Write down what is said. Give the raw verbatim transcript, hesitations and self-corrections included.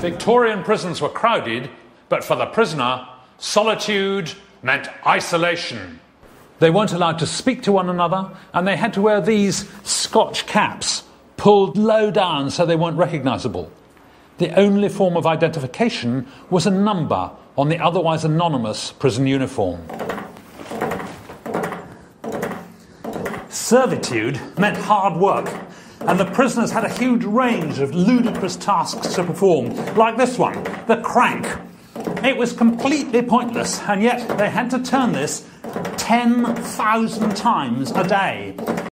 Victorian prisons were crowded, but for the prisoner, solitude meant isolation. They weren't allowed to speak to one another, and they had to wear these Scotch caps, pulled low down so they weren't recognisable. The only form of identification was a number on the otherwise anonymous prison uniform. Servitude meant hard work, and the prisoners had a huge range of ludicrous tasks to perform, like this one, the crank. It was completely pointless, and yet they had to turn this ten thousand times a day.